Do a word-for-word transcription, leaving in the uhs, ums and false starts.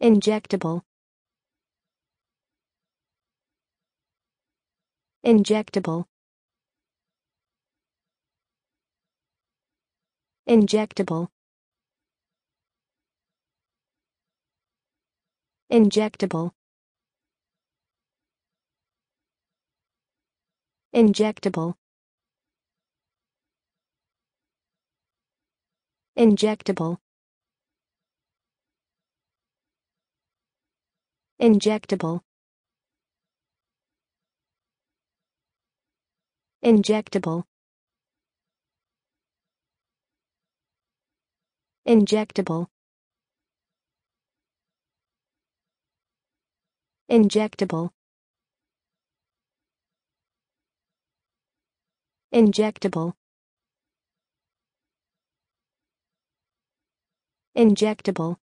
Injectable. Injectable. Injectable. Injectable. Injectable. Injectable. Injectable. Injectable. Injectable. Injectable. Injectable. Injectable.